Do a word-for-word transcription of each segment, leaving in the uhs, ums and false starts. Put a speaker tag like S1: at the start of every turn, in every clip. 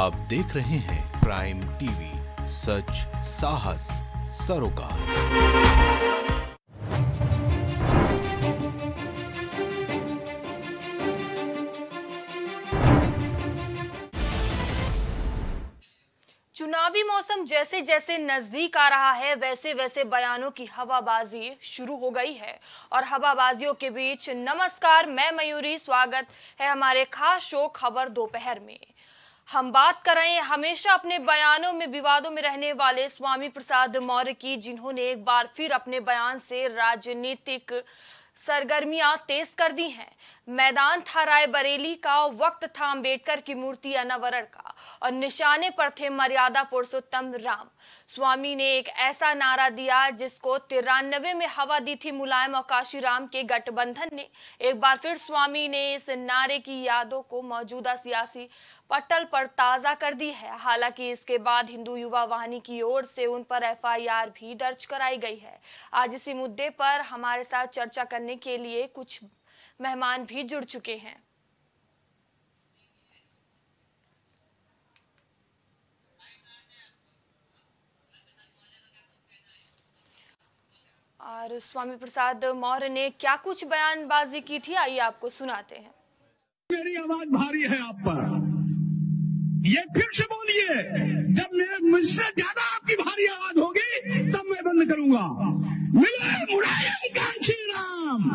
S1: आप देख रहे हैं प्राइम टीवी, सच साहस सरोकार।
S2: चुनावी मौसम जैसे जैसे नजदीक आ रहा है वैसे वैसे बयानों की हवाबाजी शुरू हो गई है। और हवाबाजियों के बीच नमस्कार, मैं मयूरी, स्वागत है हमारे खास शो खबर दोपहर में। हम बात कर रहे हैं हमेशा अपने बयानों में विवादों में रहने वाले स्वामी प्रसाद मौर्य की, जिन्होंने एक बार फिर अपने बयान से राजनीतिक सरगर्मियां तेज कर दी हैं। मैदान था रायबरेली का, वक्त था अंबेडकर की मूर्ति अनावरण का और निशाने पर थे मर्यादा पुरुषोत्तम राम। स्वामी ने एक ऐसा नारा दिया जिसको तिरानवे में हवा दी थी मुलायम और काशीराम के गठबंधन ने। एक बार फिर स्वामी ने इस नारे की यादों को मौजूदा सियासी पटल पर ताजा कर दी है। हालांकि इसके बाद हिंदू युवा वाहिनी की ओर से उन पर एफ आई आर भी दर्ज कराई गई है। आज इसी मुद्दे पर हमारे साथ चर्चा करने के लिए कुछ मेहमान भी जुड़ चुके हैं। और स्वामी प्रसाद मौर्य ने क्या कुछ बयानबाजी की थी, आइए आपको सुनाते हैं।
S3: मेरी आवाज भारी है आप पर, ये फिर से बोलिए। जब मेरे मुझसे ज्यादा आपकी भारी आवाज होगी तब मैं बंद करूंगा। मिले मुलायम कांशी राम,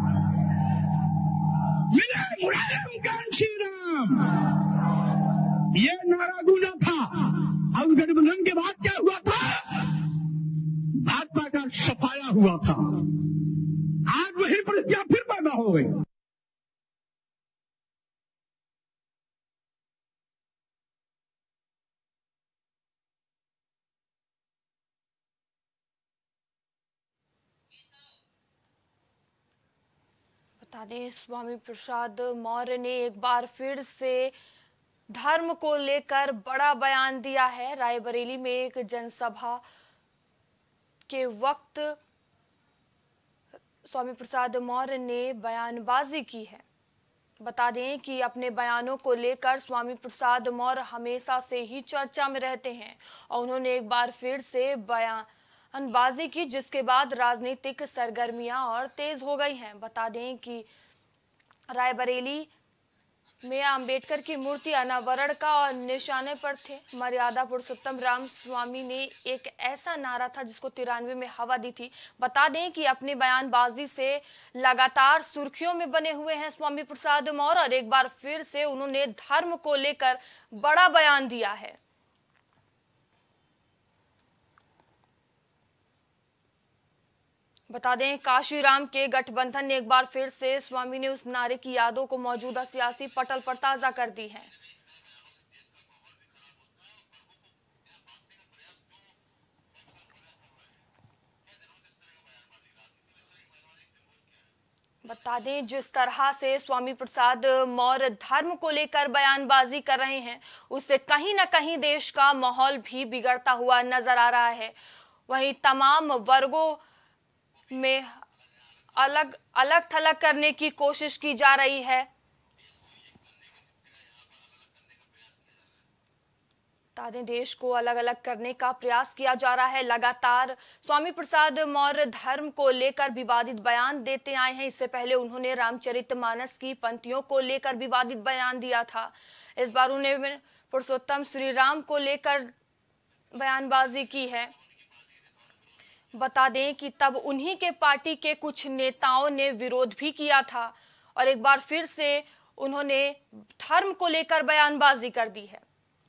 S3: मिले मुलायम कांशी राम, ये नारा गूंजा था। अब गठबंधन के बाद क्या हुआ था? भाजपा का सफाया हुआ था। आज वही परिस्थितियां फिर पैदा हो गई।
S2: बता दें, स्वामी प्रसाद मौर्य ने एक बार फिर से धर्म को लेकर बड़ा बयान दिया है। रायबरेली में एक जनसभा के वक्त स्वामी प्रसाद मौर्य ने बयानबाजी की है। बता दें कि अपने बयानों को लेकर स्वामी प्रसाद मौर्य हमेशा से ही चर्चा में रहते हैं और उन्होंने एक बार फिर से बयानबाजी की, जिसके बाद राजनीतिक सरगर्मियां और तेज हो गई हैं। बता दें कि रायबरेली में अंबेडकर की मूर्ति अनावरण का और निशाने पर थे मर्यादा पुरुषोत्तम राम। स्वामी ने एक ऐसा नारा था जिसको तिरानवे में हवा दी थी। बता दें कि अपनी बयानबाजी से लगातार सुर्खियों में बने हुए हैं स्वामी प्रसाद मौर्य और एक बार फिर से उन्होंने धर्म को लेकर बड़ा बयान दिया है। बता दें, काशीराम के गठबंधन ने एक बार फिर से स्वामी ने उस नारे की यादों को मौजूदा सियासी पटल पर ताजा कर दी है। बता दें, जिस तरह से स्वामी प्रसाद मौर्य धर्म को लेकर बयानबाजी कर रहे हैं उससे कहीं ना कहीं देश का माहौल भी बिगड़ता हुआ नजर आ रहा है। वहीं तमाम वर्गों में अलग अलग थलग करने की कोशिश की जा रही है। ताकि देश को अलग अलग करने का प्रयास किया जा रहा है। लगातार स्वामी प्रसाद मौर्य धर्म को लेकर विवादित बयान देते आए हैं। इससे पहले उन्होंने रामचरितमानस की पंक्तियों को लेकर विवादित बयान दिया था। इस बार उन्होंने पुरुषोत्तम श्री राम को लेकर बयानबाजी की है। बता दें कि तब उन्हीं के पार्टी के कुछ नेताओं ने विरोध भी किया था और एक बार फिर से उन्होंने धर्म को लेकर बयानबाजी कर दी है।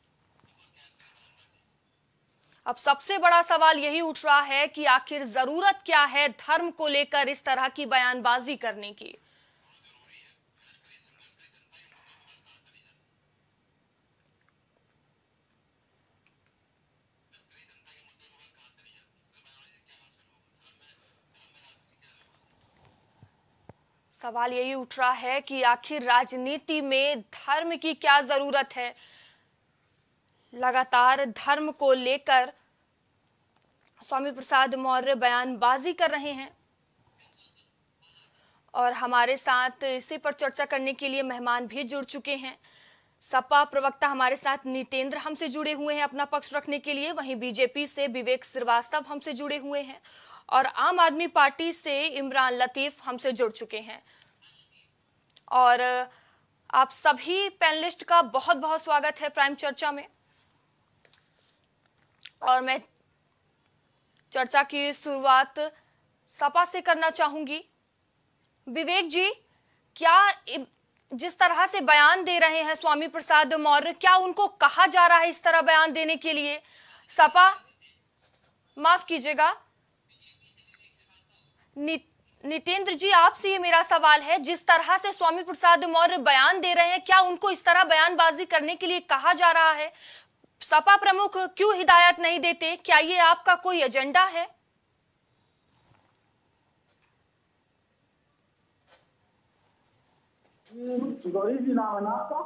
S2: अब सबसे बड़ा सवाल यही उठ रहा है कि आखिर जरूरत क्या है धर्म को लेकर इस तरह की बयानबाजी करने की। सवाल यही उठ रहा है कि आखिर राजनीति में धर्म की क्या जरूरत है। लगातार धर्म को लेकर स्वामी प्रसाद मौर्य बयानबाजी कर रहे हैं और हमारे साथ इसी पर चर्चा करने के लिए मेहमान भी जुड़ चुके हैं। सपा प्रवक्ता हमारे साथ नितेंद्र हमसे जुड़े हुए हैं अपना पक्ष रखने के लिए, वहीं बीजेपी से विवेक श्रीवास्तव हमसे जुड़े हुए हैं और आम आदमी पार्टी से इमरान लतीफ हमसे जुड़ चुके हैं। और आप सभी पैनलिस्ट का बहुत बहुत स्वागत है प्राइम चर्चा में। और मैं चर्चा की शुरुआत सपा से करना चाहूंगी। विवेक जी, क्या जिस तरह से बयान दे रहे हैं स्वामी प्रसाद मौर्य, क्या उनको कहा जा रहा है इस तरह बयान देने के लिए? सपा, माफ कीजिएगा नि, नितेंद्र जी, आपसे ये मेरा सवाल है, जिस तरह से स्वामी प्रसाद मौर्य बयान दे रहे हैं, क्या उनको इस तरह बयानबाजी करने के लिए कहा जा रहा है? सपा प्रमुख क्यों हिदायत नहीं देते? क्या ये आपका कोई एजेंडा है?
S4: गौरी जी नाम है ना आपका?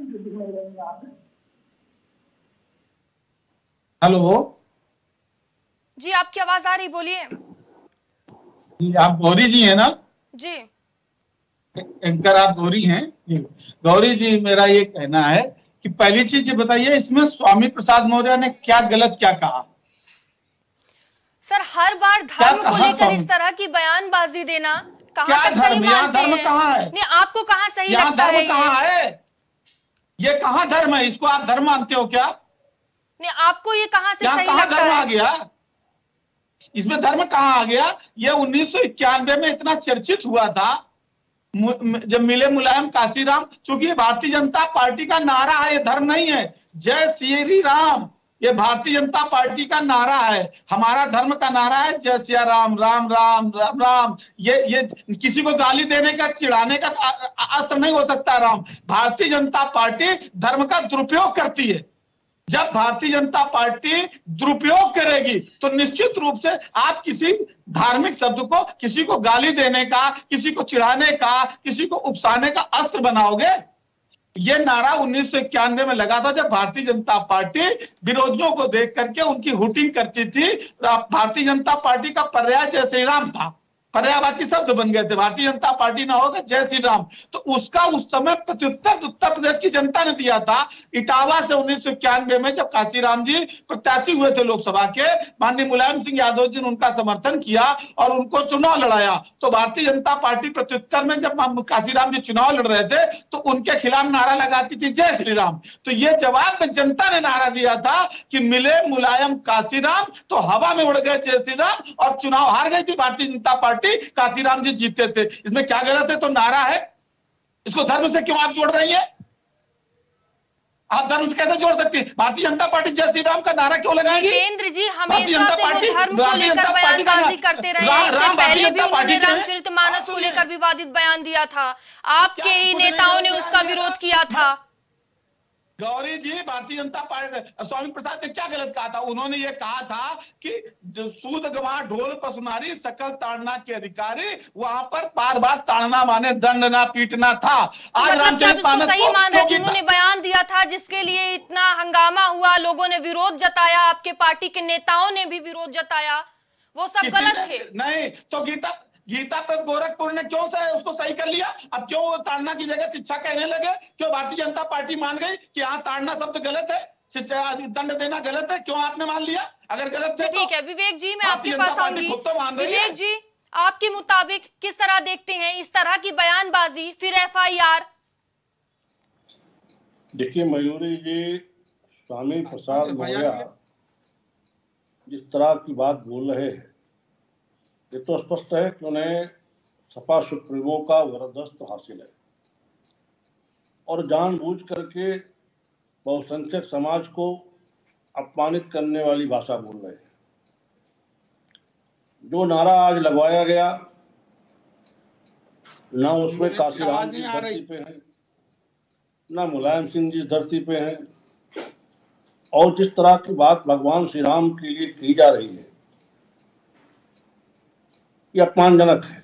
S4: हेलो
S2: जी, आपकी आवाज आ रही, बोलिए
S4: जी। आप गौरी जी हैं ना
S2: जी?
S4: एंकर आप गौरी हैं जी। गौरी जी, मेरा ये कहना है कि पहली चीज ये बताइए, इसमें स्वामी प्रसाद मौर्य ने क्या गलत क्या कहा?
S2: सर, हर बार धर्म को लेकर इस तरह की बयानबाजी देना कहाँ तक सही मानते हैं?
S4: धर्म कहाँ है?
S2: नहीं, आपको कहाँ सही
S4: यहाँ
S2: लगता है?
S4: धर्म कहाँ है? ये कहाँ धर्म है? इसको आप धर्म मानते हो क्या?
S2: नहीं, आपको ये कहाँ से सही
S4: कहाँ
S2: लगता
S4: धर्म
S2: है?
S4: आ गया? इसमें धर्म कहाँ आ गया? ये उन्नीस सौ इक्यानवे में इतना चर्चित हुआ था जब मिले मुलायम काशीराम, क्योंकि ये भारतीय जनता पार्टी का नारा है, ये धर्म नहीं है। जय श्री राम, ये भारतीय जनता पार्टी का नारा है। हमारा धर्म का नारा है जय सिया राम, राम राम राम राम। ये ये किसी को गाली देने का, चिढ़ाने का अस्त्र नहीं हो सकता राम। भारतीय जनता पार्टी धर्म का दुरुपयोग करती है। जब भारतीय जनता पार्टी दुरुपयोग करेगी तो निश्चित रूप से आप किसी धार्मिक शब्द को, किसी को गाली देने का, किसी को चिढ़ाने का, किसी को उकसाने का अस्त्र बनाओगे। ये नारा उन्नीस सौ इक्यानवे में लगा था जब भारतीय जनता पार्टी विरोधियों को देख करके उनकी हुटिंग करती थी। भारतीय जनता पार्टी का पर्याय जय श्री राम था, पर्यायवाची शब्द बन गए थे। भारतीय जनता पार्टी ना होगा जय श्री राम, तो उसका उस समय प्रत्युत्तर उत्तर प्रदेश की जनता ने दिया था। इटावा से उन्नीस सौ इक्यानवे में जब काशीराम जी प्रत्याशी हुए थे लोकसभा के, माननीय मुलायम सिंह यादव जी ने उनका समर्थन किया और उनको चुनाव लड़ाया। तो भारतीय जनता पार्टी प्रत्युत्तर में जब काशीराम जी चुनाव लड़ रहे थे तो उनके खिलाफ नारा लगाती थी जय श्री राम। तो ये जवाब में जनता ने नारा दिया था कि मिले मुलायम काशीराम, तो हवा में उड़ गए जय श्री राम और चुनाव हार गई थी भारतीय जनता पार्टी, काशीराम जी जीते थे। इसमें क्या गलत है? तो नारा है, इसको धर्म से क्यों आप जोड़ रही हैं? आप धर्म से कैसे जोड़ सकती हैं? भारतीय जनता पार्टी जय श्री राम का नारा क्यों लगाएगी?
S2: केंद्र जी हमेशा से वो धर्म को लेकर बयानबाजी करते रहे हैं। इससे पहले भी उन्होंने रामचरितमानस को लेकर विवादित बयान दिया था, आपके ही नेताओं ने उसका विरोध किया था।
S4: गौरी जी, भारतीय जनता पार्टी, स्वामी प्रसाद ने क्या गलत कहा था? उन्होंने ये कहा था कि सूद गवाह ढोल पसुनारी सकल ताड़ना के अधिकारी, वहां पर बार बार ताड़ना माने दंड ना पीटना था।
S2: आज रामचरितमानस सही मान रहे, जिन्होंने बयान दिया था जिसके लिए इतना हंगामा हुआ, लोगों ने विरोध जताया, आपके पार्टी के नेताओं ने भी विरोध जताया, वो सब गलत थे।
S4: नहीं तो गीता गीता प्रेस गोरखपुर ने क्यों से उसको सही कर लिया? अब क्यों ताड़ना की जगह शिक्षा कहने लगे? क्यों भारतीय जनता पार्टी मान गई कि हाँ ताड़ना शब्द गलत है, शिक्षा दंड देना गलत है? क्यों आपने मान लिया? अगर गलत है तो
S2: ठीक है विवेक जी, मैं आपके पास आऊंगी। विवेक जी, आपके मुताबिक किस तरह देखते हैं इस तरह की बयानबाजी, फिर एफ आई आर?
S5: देखिए मयूरी जी, स्वामी प्रसाद मौर्य जिस तरह की बात बोल रहे हैं, ये तो स्पष्ट है कि उन्हें सपा सुप्रीमो का वरदस्त हासिल है और जानबूझ करके बहुसंख्यक समाज को अपमानित करने वाली भाषा बोल रहे हैं। जो नारा आज लगवाया गया, ना उसमें काशीराम जी धरती पे हैं, ना मुलायम सिंह जी धरती पे हैं, और जिस तरह की बात भगवान श्री राम के लिए की जा रही है, ये अपमानजनक है।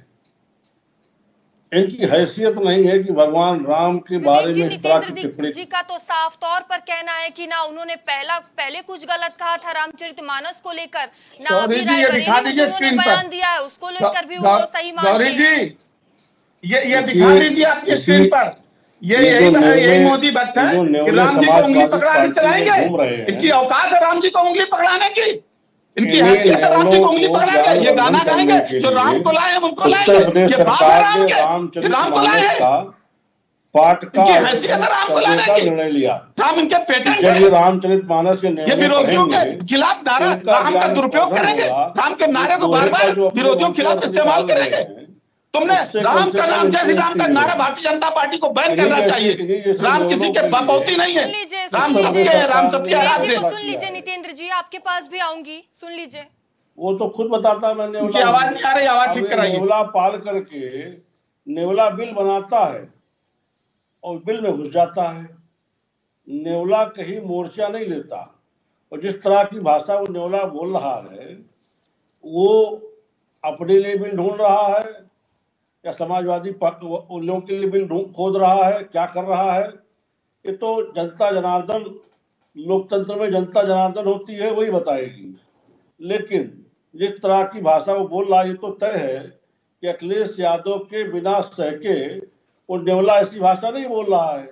S5: इनकी हैसियत नहीं है कि भगवान राम के बारे में इस तरह की टिप्पणी।
S2: जी का तो साफ तौर पर कहना है कि ना उन्होंने पहला पहले कुछ गलत कहा था रामचरितमानस को लेकर, ना अभी रायबरेली में जो उन्होंने बयान दिया है उसको लेकर भी वो सही मानते हैं।
S4: ये ये दिखा दीजिए आपकी स्क्रीन पर, ये यही यही मोदी भक्त है कि राम जी को उंगली पकड़ा के चलाएंगे। इनकी औकात है राम जी को उंगली पकड़ाने की, इनकी हैसियत है राम जी को उंगली पकड़ाएंगे। ये गाना गाएंगे जो राम को लाए उनको लाएंगे, ये बाप है राम के, राम को लाए
S5: पाठ का
S4: हैसियत है राम को लाने की।
S5: निर्णय लिया,
S4: राम इनके पेटेंट
S5: जब ये रामचरितमानस के
S4: ये विरोधियों के खिलाफ नारा राम का दुरुपयोग करेंगे, राम के नारे को बार बार विरोधियों के खिलाफ इस्तेमाल करेंगे। तुमने राम का नाम, जय श्री राम का नारा भारतीय जनता पार्टी को बैन करना चाहिए। राम किसी के बपौती नहीं है, राम सबके है, राम सबके आराध्य।
S2: सुन लीजिए नितेंद्र जी, आपके पास भी आऊंगी, सुन लीजिए।
S5: वो तो खुद बताता, मैंने
S4: उनकी आवाज नहीं आ रही, आवाज ठीक कराइए।
S5: नेवला पाल करके नेवला बिल बनाता है और बिल में घुस जाता है। नेवला कहीं मोर्चा नहीं लेता, और जिस तरह की भाषा वो नेवला बोल रहा है, वो अपने लिए बिल ढूंढ रहा है या समाजवादी उन लोगों के लिए बिल खोद रहा है, क्या कर रहा है? ये तो जनता जनार्दन, लोकतंत्र में जनता जनार्दन होती है, वही बताएगी। लेकिन जिस तरह की भाषा वो बोल रहा है, ये तो तय है कि अखिलेश यादव के बिना सहके वो नेवला ऐसी भाषा नहीं बोल रहा है।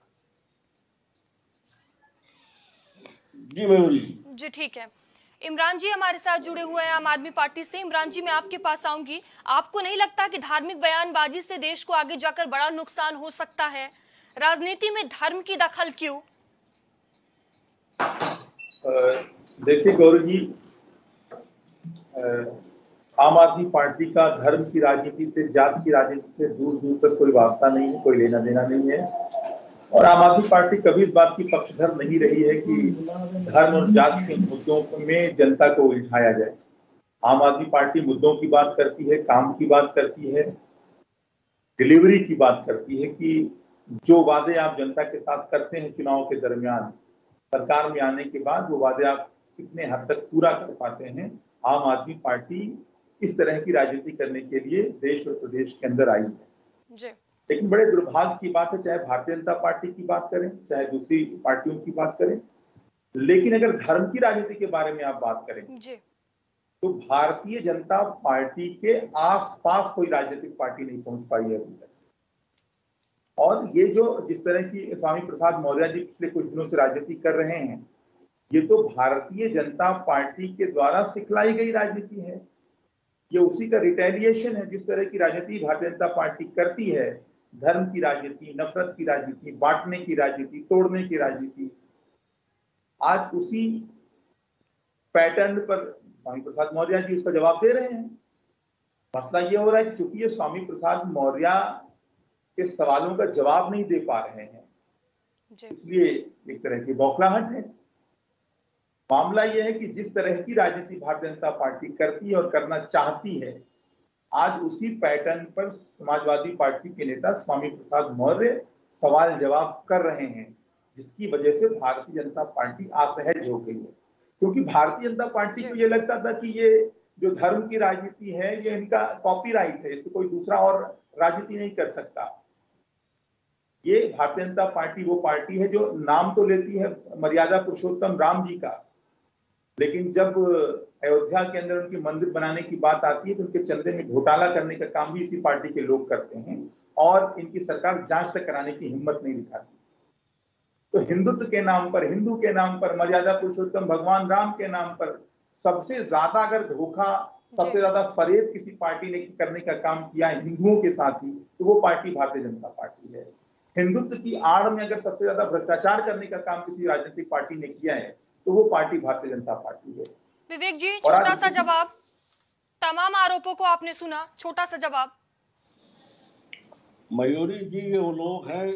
S5: जी मयूरी
S2: जी, ठीक है। इमरान जी हमारे साथ जुड़े हुए हैं आम आदमी पार्टी से। इमरान जी, मैं आपके पास आऊंगी। आपको नहीं लगता कि धार्मिक बयानबाजी से देश को आगे जाकर बड़ा नुकसान हो सकता है? राजनीति में धर्म की दखल क्यों?
S6: देखिए गौरव जी, आम आदमी पार्टी का धर्म की राजनीति से, जात की राजनीति से दूर दूर तक कोई वास्ता नहीं है, कोई लेना देना नहीं है। और आम आदमी पार्टी कभी इस बात की पक्षधर नहीं रही है कि धर्म और जात के मुद्दों में जनता को उलझाया जाए। आम आदमी पार्टी मुद्दों की बात करती है, काम की बात करती है, डिलीवरी की बात करती है कि जो वादे आप जनता के साथ करते हैं चुनाव के दरमियान, सरकार में आने के बाद वो वादे आप कितने हद तक पूरा कर पाते हैं। आम आदमी पार्टी इस तरह की राजनीति करने के लिए देश और प्रदेश के अंदर आई है जी। लेकिन बड़े दुर्भाग्य की बात है, चाहे भारतीय जनता पार्टी की बात करें, चाहे दूसरी पार्टियों की बात करें, लेकिन अगर धर्म की राजनीति के बारे में आप बात करें जी, तो भारतीय जनता पार्टी के आसपास कोई राजनीतिक पार्टी नहीं पहुंच पाई है अभी तक। और ये जो जिस तरह की स्वामी प्रसाद मौर्य जी पिछले कुछ दिनों से राजनीति कर रहे हैं, ये तो भारतीय जनता पार्टी के द्वारा सिखलाई गई राजनीति है। ये उसी का रिटेलिएशन है। जिस तरह की राजनीति भारतीय जनता पार्टी करती है, धर्म की राजनीति, नफरत की राजनीति, बांटने की राजनीति, तोड़ने की राजनीति, आज उसी पैटर्न पर स्वामी प्रसाद मौर्य जी उसका जवाब दे रहे हैं। मसला ये हो रहा है क्योंकि ये स्वामी प्रसाद मौर्य के सवालों का जवाब नहीं दे पा रहे हैं, इसलिए एक तरह की बौखलाहट है। मामला यह है कि जिस तरह की राजनीति भारतीय जनता पार्टी करती है और करना चाहती है, आज उसी पैटर्न पर समाजवादी पार्टी के नेता स्वामी प्रसाद मौर्य सवाल जवाब कर रहे हैं, जिसकी वजह से भारतीय जनता पार्टी असहज हो गई है। क्योंकि भारतीय जनता पार्टी को ये लगता था कि ये जो धर्म की राजनीति है, ये इनका कॉपीराइट है, इसको कोई दूसरा और राजनीति नहीं कर सकता। ये भारतीय जनता पार्टी वो पार्टी है जो नाम तो लेती है मर्यादा पुरुषोत्तम राम जी का, लेकिन जब अयोध्या के अंदर उनकी मंदिर बनाने की बात आती है तो उनके चंदे में घोटाला करने का काम भी इसी पार्टी के लोग करते हैं, और इनकी सरकार जांच तक कराने की हिम्मत नहीं दिखाती। तो हिंदुत्व के नाम पर, हिंदू के नाम पर, मर्यादा पुरुषोत्तम भगवान राम के नाम पर सबसे ज्यादा अगर धोखा, सबसे ज्यादा फरेब किसी पार्टी ने करने का काम किया हिंदुओं के साथ ही, तो वो पार्टी भारतीय जनता पार्टी है। हिंदुत्व की आड़ में अगर सबसे ज्यादा भ्रष्टाचार करने का काम किसी राजनीतिक पार्टी ने किया है, तो वो पार्टी भारतीय जनता पार्टी है।
S2: विवेक जी, छोटा सा जवाब। तमाम आरोपों को आपने सुना, छोटा सा जवाब।
S5: मयूरी जी, ये वो लोग हैं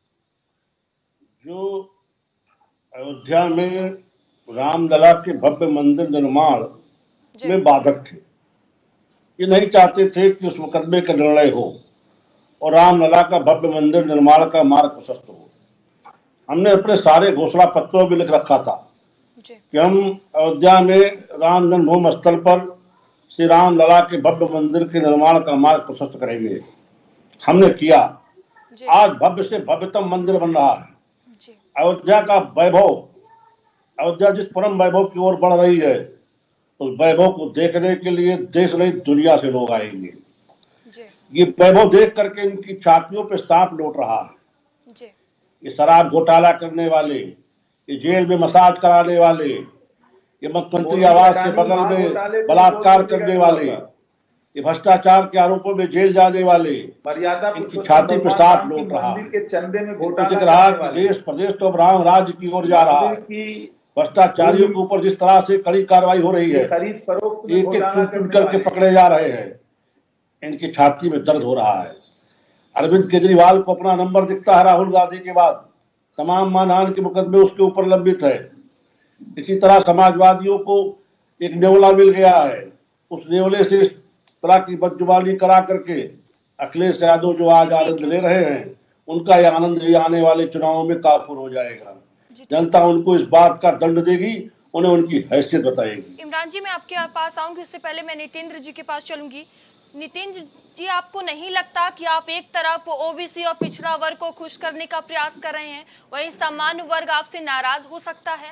S5: जो अयोध्या में रामलला के भव्य मंदिर निर्माण में बाधक थे। ये नहीं चाहते थे कि उस मुकदमे का निर्णय हो और रामलला का भव्य मंदिर निर्माण का मार्ग प्रशस्त हो। हमने अपने सारे घोषणा पत्रों में लिख रखा था कि हम अयोध्या में राम जन्मभूमि स्थल पर श्री राम लला के भव्य मंदिर के निर्माण का मार्ग प्रशस्त करेंगे। हमने किया। आज भव्य से भव्यतम मंदिर बन रहा है। अयोध्या का वैभव, अयोध्या जिस परम वैभव की ओर बढ़ रही है, उस वैभव को देखने के लिए देश नहीं दुनिया से लोग आएंगे। ये वैभव देख करके इनकी छातियों पे सांप लौट रहा है।
S2: जी।
S5: ये शराब घोटाला करने वाले, ये जेल में मसाज कराने वाले, ये मुख्यमंत्री आवास के बगल में बलात्कार करने वाले, ये भ्रष्टाचार के आरोपों में जेल जाने वाले,
S6: मर्यादा
S5: इनकी छाती पे सांप लौट रहा
S6: मंदिर के चंदे में
S5: इनको
S6: घोटाला
S5: दिख रहा है कि देश प्रदेश तो राम राज्य की ओर जा रहा है। भ्रष्टाचारियों के ऊपर जिस तरह से कड़ी कार्रवाई हो रही है,
S6: खरीद फरोख्त
S5: एक एक चुन चुन करके पकड़े जा रहे हैं, इनकी छाती में दर्द हो रहा है। अरविंद केजरीवाल को अपना नंबर दिखता है राहुल गांधी के बाद, तमाम मानहानि के मुकदमे उसके ऊपर लंबित है। इसी तरह समाजवादियों को एक नेवला मिल गया है, उस नेवले से इस तरह की बदजुबानी करा करके अखिलेश यादव जो आज आनंद ले रहे हैं, उनका यह आनंद भी आने वाले चुनावों में काफूर हो जाएगा। जनता उनको इस बात का दंड देगी, उन्हें उनकी हैसियत बताएगी।
S2: इमरान जी, मैं आपके पास आऊंगी, उससे पहले मैं नितेंद्र जी के पास चलूंगी। नितेंद्र जी, आपको नहीं लगता कि आप एक तरफ ओबीसी और पिछड़ा वर्ग को खुश करने का प्रयास कर रहे हैं, वहीं सामान्य वर्ग आपसे नाराज हो सकता है?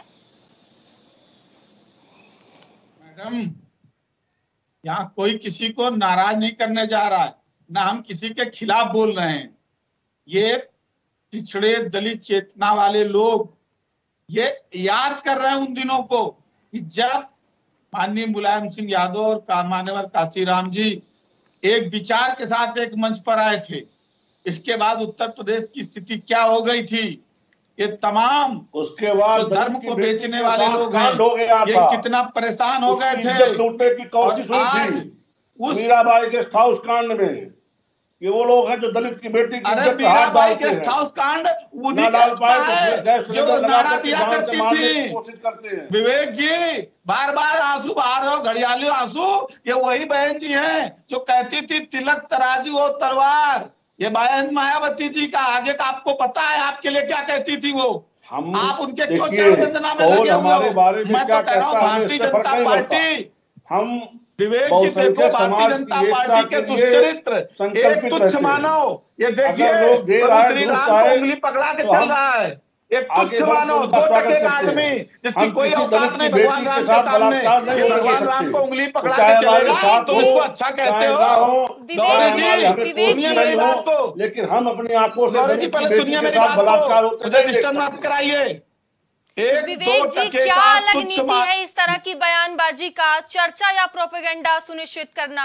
S4: मैडम, यहाँ कोई किसी को नाराज नहीं करने जा रहा है, ना हम किसी के खिलाफ बोल रहे हैं। ये पिछड़े दलित चेतना वाले लोग ये याद कर रहे हैं उन दिनों को कि जब माननीय मुलायम सिंह यादव और मान्यवर काशीराम जी एक विचार के साथ एक मंच पर आए थे। इसके बाद उत्तर प्रदेश की स्थिति क्या हो गई थी, ये तमाम
S5: उसके बाद
S4: धर्म को बेचने वाले लोग हैं, ये कितना परेशान हो गए थे।
S5: टूटने की कोशिश हुई थी उस मीराबाई गेस्ट हाउस कांड में। ये वो लोग हैं जो दलित की बेटी की
S4: अरे मीराबाई गेस्ट हाउस कांड उन्हीं का जो नारा दिया करती थी।
S5: कोशिश करते हैं
S4: विवेक जी, बार बार आंसू बहा रहे हो, घड़ियाली आंसू। ये वही बहन जी हैं जो कहती थी तिलक तराजू और तलवार। ये बहन मायावती जी का आगे का आपको पता है आपके लिए क्या कहती थी वो?
S5: हम
S4: आप उनके क्यों चरण वंदना में लगे हुए हो? मैं तो कह रहा हूँ भारतीय जनता पार्टी, हम विवेक जी देखो भारतीय जनता पार्टी के दुष्चरित्र, एक तुच्छ मानव। ये देखिए श्री राम को उंगली पकड़ा के चल रहा है, एक तुच्छ मानव, दो टके का आदमी जिसकी कोई औकात नहीं भगवान राम के सामने, ये भगवान राम को उंगली पकड़ा के चलेगा तो उसको अच्छा कहते हो? गौरी जी सुनिए मेरी बात को,
S5: लेकिन हम अपनी आंखों से
S4: गौरी जी पहले सुनिए मेरी बात को, मुझे डिस्टर्ब मत कराइए।
S2: विवेक जी, क्या अलग नीति है इस तरह की बयानबाजी का चर्चा या प्रोपेगेंडा सुनिश्चित करना?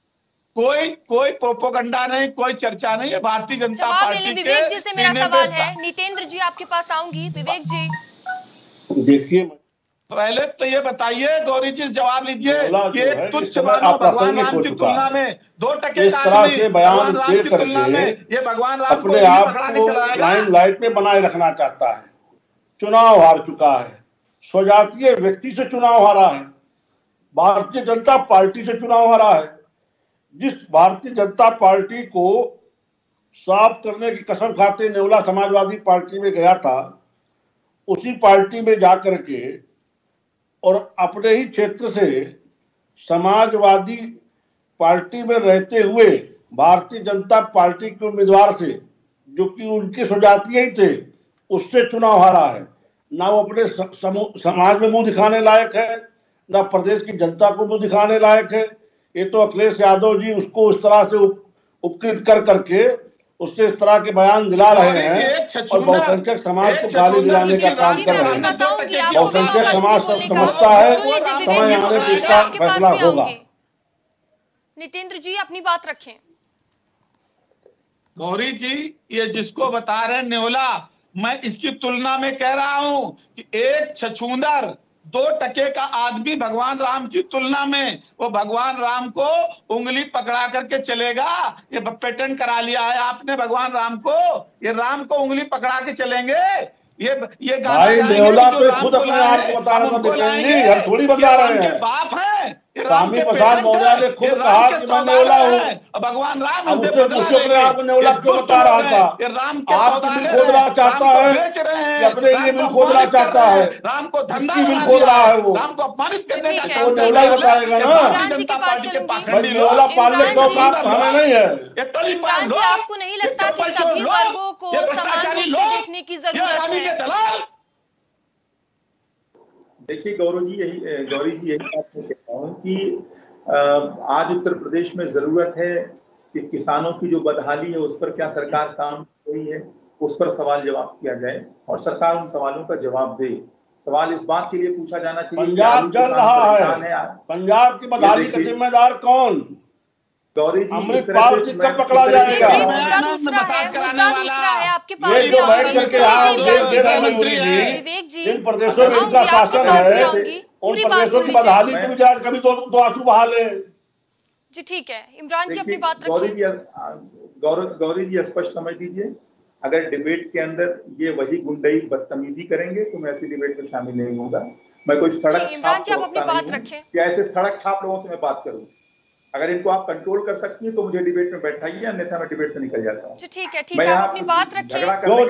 S4: कोई कोई प्रोपेगेंडा नहीं, कोई चर्चा नहीं है। भारतीय जनता पार्टी के
S2: विवेक जी से मेरा सवाल है। नितेंद्र जी आपके पास आऊंगी। विवेक जी
S5: देखिए,
S4: पहले तो ये बताइए, गौरी जी जवाब लीजिए कि एक तुच्छ मानव भगवान राम की तुलना में, दो टके का आदमी भगवान राम की तुलना में, ये भगवान राम को
S5: अपने आप को लाइमलाइट में बनाए रखना चाहता है। चुनाव हार चुका है, स्वजातीय व्यक्ति से चुनाव हारा है, भारतीय जनता पार्टी से चुनाव हारा है। जिस भारतीय जनता पार्टी को साफ करने की कसम खाते नेवला समाजवादी पार्टी में गया था, उसी पार्टी में जाकर के और अपने ही क्षेत्र से समाजवादी पार्टी में रहते हुए भारतीय जनता पार्टी के उम्मीदवार से, जो कि उनके स्वजातीय ही थे, उससे चुनाव हारा है। ना वो अपने समाज में मुंह दिखाने लायक है, ना प्रदेश की जनता को मुंह दिखाने लायक है। ये तो अखिलेश यादव जी उसको इस तरह से उप, उपकृत कर करके उससे इस तरह के बयान दिला रहे हैं और बहुसंख्यक समाज को गाली दिलाने का काम कर रहे हैं। बहुसंख्यक समाज सब समझता है, समय आने पर इसका फैसला होगा।
S2: नितेंद्र जी अपनी बात रखें।
S4: गौरी जी, ये जिसको बता रहे हैं नेवला, मैं इसकी तुलना में कह रहा हूं कि एक छछूंदर दो टके का आदमी भगवान राम की तुलना में, वो भगवान राम को उंगली पकड़ा करके चलेगा। ये पेटेंट करा लिया है आपने भगवान राम को, ये राम को उंगली पकड़ा के चलेंगे। ये ये
S5: भाई नेवला पे खुद अपने आप को बता रहा था, हम थोड़ी बता रहे हैं।
S4: बाप है
S5: स्वामी प्रसाद मौर्य ने खुद कहा कि मैं नेवला हूँ।
S4: भगवान राम
S5: उससे अपने आप को नेवला क्यों बता रहा था?
S4: राम
S5: आप बिल खोदना चाहता है,
S4: बेच रहे हैं,
S5: अपने लिए बिल खोदना चाहता है,
S4: राम को धंधा
S5: बिल खोद रहा है, वो
S4: राम को अपमानित करने का
S5: वो नेवला ही बताएगा ना। नेवला पालने का काम हमें नहीं है।
S2: इमरान जी, आपको नहीं लगता कि सभी वर्गों को समान रूप से देखने की जरूरत है?
S6: देखिए गौरव जी, यही गौरी जी यही बात मैं कहता हूँ कि आज उत्तर प्रदेश में जरूरत है कि किसानों की जो बदहाली है उस पर क्या सरकार काम कर रही है। उस पर सवाल जवाब किया जाए और सरकार उन सवालों का जवाब दे। सवाल इस बात के लिए पूछा जाना चाहिए
S5: पंजाब चल रहा है, पंजाब की बदहाली का जिम्मेदार कौन?
S6: गौरी जी,
S5: अमृतपाल सिंह कब पकड़ा जाएगा?
S2: मुद्दा दूसरा है, मुद्दा दूसरा है आपके पास।
S5: ये जो बैठ करके
S2: विवेक जी,
S5: जिन प्रदेशों में इनका शासन है उन प्रदेशों की बदहाली के विचार कभी तो, तो आंसू बहा ले।
S2: जी ठीक है, इमरान जी अपनी बात
S6: गौरी
S2: रखिए।
S6: जी, गौरी जी स्पष्ट समझ लीजिए, अगर डिबेट के अंदर ये वही गुंडई बदतमीजी करेंगे तो मैं ऐसी डिबेट में शामिल नहीं होऊंगा। मैं कोई सड़क
S2: इमरान जी आप
S6: छाप
S2: अपनी बात रखें।
S6: या ऐसे सड़क छाप लोगों से मैं बात करूं। अगर इनको आप कंट्रोल कर सकती है तो मुझे डिबेट में बैठाइए, अन्यथा मैं डिबेट से निकल जाता हूँ।
S2: ठीक है, ठीक है, आप अपनी बात रखिए।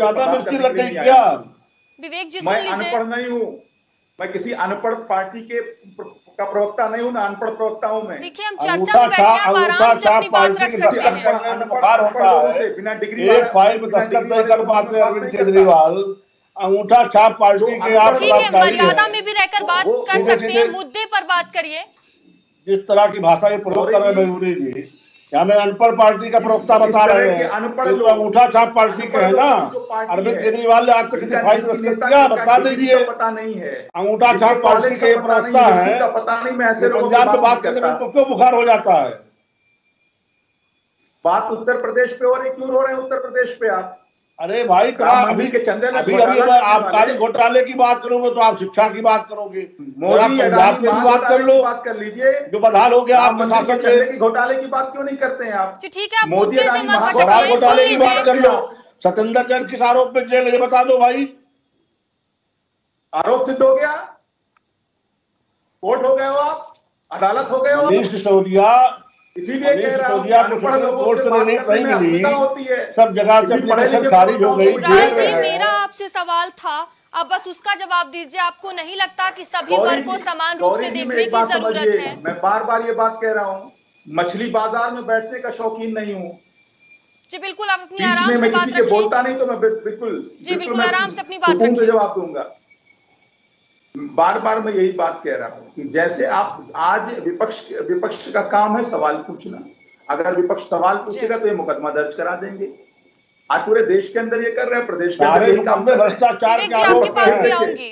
S2: विवेक जी सुन
S6: मैं
S2: लीजिए।
S6: अनपढ़ नहीं हूँ, मैं किसी अनपढ़ पार्टी के का प्रवक्ता नहीं हूँ ना अनपढ़ प्रवक्ता हूँ मैं।
S2: देखिए हम चर्चा में बैठे हैं, आप आराम से अपनी बात रख सकते हैं।
S6: बिना डिग्री
S5: केजरीवाल अंगूठा छाप पार्टी के आप
S2: ठीक है, मर्यादा में भी रहकर बात कर सकते हैं, मुद्दे पर बात करिए।
S5: जिस तरह की भाषा ये प्रयोग कर रहे हैं मयूरी जी, क्या मैं अनपढ़ पार्टी का प्रवक्ता बता रहे हैं? अनपढ़ तो अंगूठा छाप पार्टी के है ना। अरविंद केजरीवाल ने आज तक किसी फाइल दस्तखत किया? बता दीजिए।
S6: पता नहीं है,
S5: अंगूठा छाप पार्टी के प्रवक्ता है,
S6: पता नहीं। मैं ऐसे लोगों
S5: पंजाब में बात करने में क्यों बुखार हो जाता है?
S6: बात उत्तर प्रदेश पे हो रही, क्यों हो रहे हैं उत्तर प्रदेश पे आप?
S5: अरे भाई अभी के चंदे में अभी अभी मैं आबकारी घोटाले की बात करूंगा तो आप शिक्षा की बात करोगे।
S6: मोदी
S5: पंजाब की बात कर लो,
S6: बात कर लीजिए।
S5: जो बदहाल हो गया आप
S6: चंदे की घोटाले की बात क्यों नहीं करते हैं आप?
S2: ठीक है,
S6: मोदी
S5: घोटाले की बात कर लो। सत्येंद्र जैन किस आरोप में जेल है बता दो भाई।
S6: आरोप सिद्ध हो गया, कोर्ट हो गए हो आप, अदालत हो गए हो।
S5: मनीष सिसोदिया
S6: इसीलिए कह रहा हूं अनपढ़ लोगों से बात करने में असुविधा होती है।
S5: सब जगह से एप्लीकेशन खारिज हो गई।
S2: इमरान जी मेरा आपसे सवाल था, अब बस उसका जवाब दीजिए। आपको नहीं लगता कि सभी वर्ग को समान रूप से देखने की जरूरत है?
S6: मैं बार बार ये बात कह रहा हूँ, मछली बाजार में बैठने का शौकीन नहीं हूँ।
S2: जी बिल्कुल, आप अपनी आराम से बात रखिए।
S6: बोलता नहीं तो मैं बिल्कुल
S2: जी बिल्कुल आराम से अपनी बात रखिए,
S6: जवाब दूंगा। बार बार मैं यही बात कह रहा हूं कि जैसे आप आज विपक्ष विपक्ष का काम है सवाल पूछना, अगर विपक्ष सवाल पूछेगा तो ये मुकदमा दर्ज करा देंगे। आज पूरे देश के अंदर ये कर रहे हैं, प्रदेश के अंदर यही काम कर रहे हैं।
S5: भ्रष्टाचार
S2: आपके पास भी आऊंगी।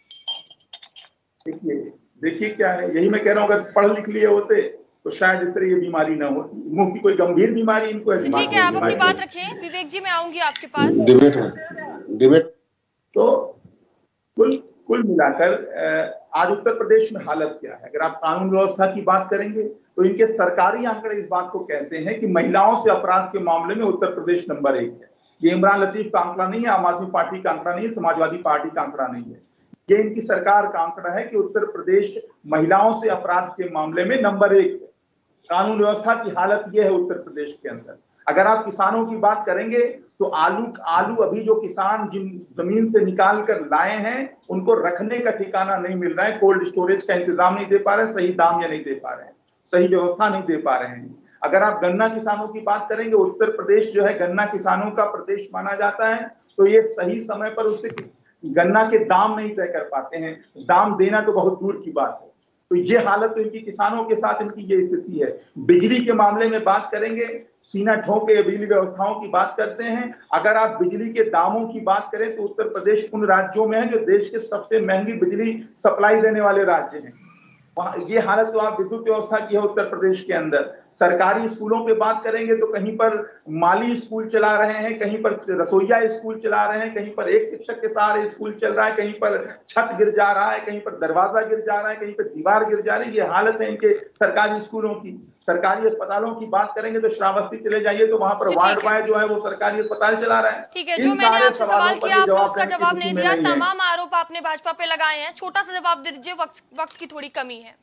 S6: देखिए देखिए क्या है, यही मैं कह रहा हूँ, अगर पढ़ लिख लिए होते तो शायद इस तरह ये बीमारी ना होती, मुंह की कोई गंभीर बीमारी इनको है।
S2: ठीक है, आप अपनी बात रखिए। विवेक जी मैं आऊंगी आपके पास।
S5: डिबेट में डिबेट
S6: तो कुल कुल मिलाकर आज उत्तर प्रदेश में हालत क्या है? अगर आप कानून व्यवस्था की बात करेंगे तो इनके सरकारी आंकड़े इस बात को कहते हैं कि महिलाओं से अपराध के मामले में उत्तर प्रदेश नंबर एक है। ये इमरान लतीफ का आंकड़ा नहीं है, आम आदमी पार्टी का आंकड़ा नहीं है, समाजवादी पार्टी का आंकड़ा नहीं है। ये इनकी सरकार का आंकड़ा है कि उत्तर प्रदेश महिलाओं से अपराध के मामले में नंबर एक है। कानून व्यवस्था की हालत यह है उत्तर प्रदेश के अंदर। अगर आप किसानों की बात करेंगे तो आलू आलू अभी जो किसान जिन जमीन से निकाल कर लाए हैं उनको रखने का ठिकाना नहीं मिल रहा है, कोल्ड स्टोरेज का इंतजाम नहीं दे पा रहे, सही दाम या नहीं दे पा रहे हैं, सही व्यवस्था नहीं दे पा रहे हैं। अगर आप गन्ना किसानों की बात करेंगे, उत्तर प्रदेश जो है गन्ना किसानों का प्रदेश माना जाता है, तो ये सही समय पर उसके गन्ना के दाम नहीं तय कर पाते हैं, दाम देना तो बहुत दूर की बात है। तो ये हालत तो इनकी किसानों के साथ इनकी ये स्थिति है। बिजली के मामले में बात करेंगे, सीना ठोके बिजली व्यवस्थाओं की बात करते हैं। अगर आप बिजली के दामों की बात करें तो उत्तर प्रदेश उन राज्यों में है जो देश के सबसे महंगी बिजली सप्लाई देने वाले राज्य हैं। ये हालत तो आप विद्युत व्यवस्था की है उत्तर प्रदेश के अंदर। सरकारी स्कूलों पे बात करेंगे तो कहीं पर माली स्कूल चला रहे हैं, कहीं पर रसोईया स्कूल चला रहे हैं, कहीं पर एक शिक्षक के सहारे स्कूल चल रहा है, कहीं पर छत गिर जा रहा है, कहीं पर दरवाजा गिर जा रहा है, कहीं पर दीवार गिर जा रही है। ये हालत है इनके सरकारी स्कूलों की। सरकारी अस्पतालों की बात करेंगे तो श्रावस्ती चले जाइए तो वहां पर वार्ड बॉय जो है वो सरकारी अस्पताल चला रहा है।
S2: ठीक है, जो मैंने आपसे सवाल किया आपने उसका जवाब नहीं दिया। तमाम आरोप आपने भाजपा पे लगाए हैं, छोटा सा जवाब दे दीजिए, वक्त वक्त की थोड़ी कमी है।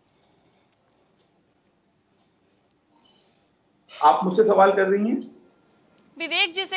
S6: आप मुझसे सवाल कर रही हैं?
S2: विवेक जी से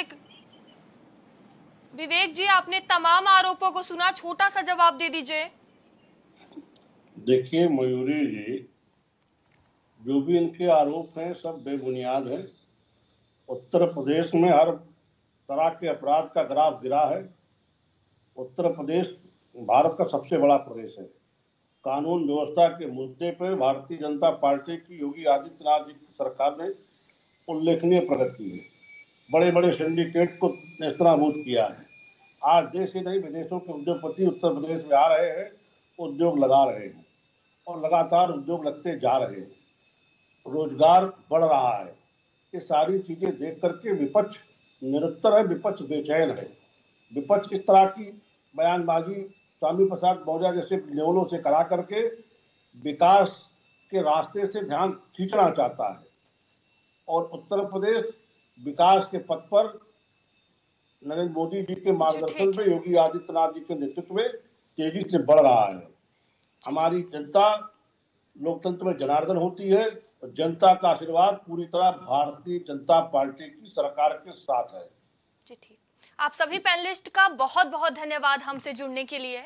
S2: विवेक जी आपने तमाम आरोपों को सुना, छोटा सा जवाब दे दीजिए।
S5: देखिए मयूरी जी, जो भी इनके आरोप हैं सब बेबुनियाद हैं। उत्तर प्रदेश में हर तरह के अपराध का ग्राफ गिरा है। उत्तर प्रदेश भारत का सबसे बड़ा प्रदेश है। कानून व्यवस्था के मुद्दे पर भारतीय जनता पार्टी की योगी आदित्यनाथ जी की सरकार ने उल्लेखनीय प्रगति की है। बड़े बड़े सिंडिकेट को नेस्तनाबूद किया है। आज देश ही नहीं विदेशों के उद्योगपति उत्तर प्रदेश में आ रहे हैं, उद्योग लगा रहे हैं और लगातार उद्योग लगते जा रहे हैं, रोजगार बढ़ रहा है। ये सारी चीजें देख करके विपक्ष निरुत्तर है, विपक्ष बेचैन है। विपक्ष इस तरह की बयानबाजी स्वामी प्रसाद मौर्य जैसे लेवलों से करा करके विकास के रास्ते से ध्यान खींचना चाहता है और उत्तर प्रदेश विकास के पथ पर नरेंद्र मोदी जी के मार्गदर्शन में, योगी आदित्यनाथ जी के नेतृत्व में तेजी से बढ़ रहा है। हमारी जनता लोकतंत्र में जनार्दन होती है और जनता का आशीर्वाद पूरी तरह भारतीय जनता पार्टी की सरकार के साथ है।
S2: जी ठीक। आप सभी पैनलिस्ट का बहुत बहुत धन्यवाद हमसे जुड़ने के लिए।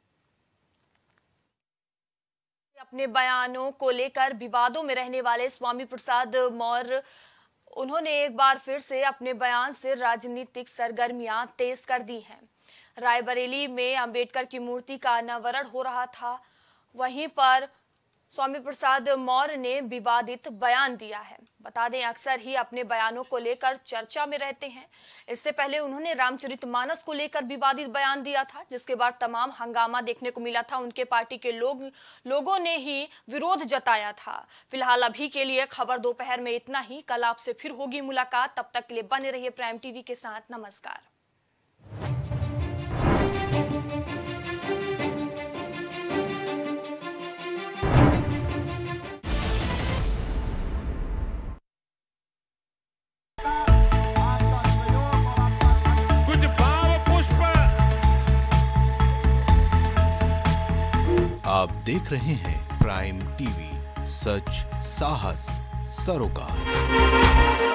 S2: अपने बयानों को लेकर विवादों में रहने वाले स्वामी प्रसाद मौर्य, उन्होंने एक बार फिर से अपने बयान से राजनीतिक सरगर्मियां तेज कर दी हैं। रायबरेली में अंबेडकर की मूर्ति का अनावरण हो रहा था, वहीं पर स्वामी प्रसाद मौर्य ने विवादित बयान दिया है। बता दें, अक्सर ही अपने बयानों को लेकर चर्चा में रहते हैं। इससे पहले उन्होंने रामचरितमानस को लेकर विवादित बयान दिया था, जिसके बाद तमाम हंगामा देखने को मिला था। उनके पार्टी के लोग लोगों ने ही विरोध जताया था। फिलहाल अभी के लिए खबर दोपहर में इतना ही। कल आपसे फिर होगी मुलाकात, तब तक के लिए बने रहिए प्राइम टीवी के साथ। नमस्कार।
S1: आप देख रहे हैं प्राइम टीवी, सच साहस सरोकार।